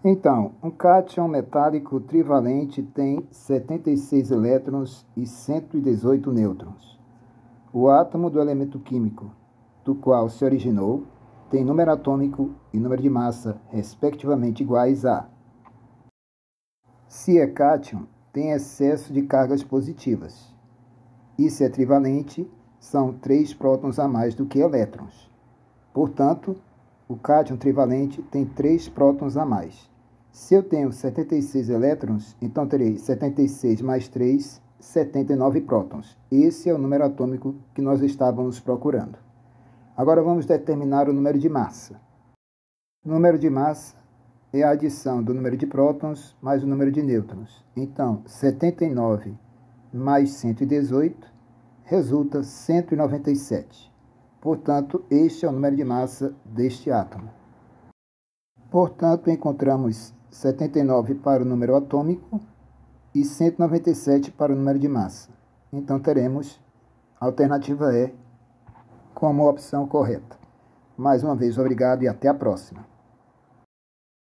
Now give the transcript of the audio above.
Então, um cátion metálico trivalente tem 76 elétrons e 118 nêutrons. O átomo do elemento químico do qual se originou tem número atômico e número de massa, respectivamente, iguais a. Se é cátion, tem excesso de cargas positivas. E se é trivalente, são 3 prótons a mais do que elétrons. Portanto, o cátion trivalente tem 3 prótons a mais. Se eu tenho 76 elétrons, então terei 76 mais 3, 79 prótons. Esse é o número atômico que nós estávamos procurando. Agora vamos determinar o número de massa. O número de massa é a adição do número de prótons mais o número de nêutrons. Então, 79 mais 118 resulta 197. Portanto, este é o número de massa deste átomo. Portanto, encontramos 79 para o número atômico e 197 para o número de massa. Então, teremos a alternativa E como opção correta. Mais uma vez, obrigado e até a próxima.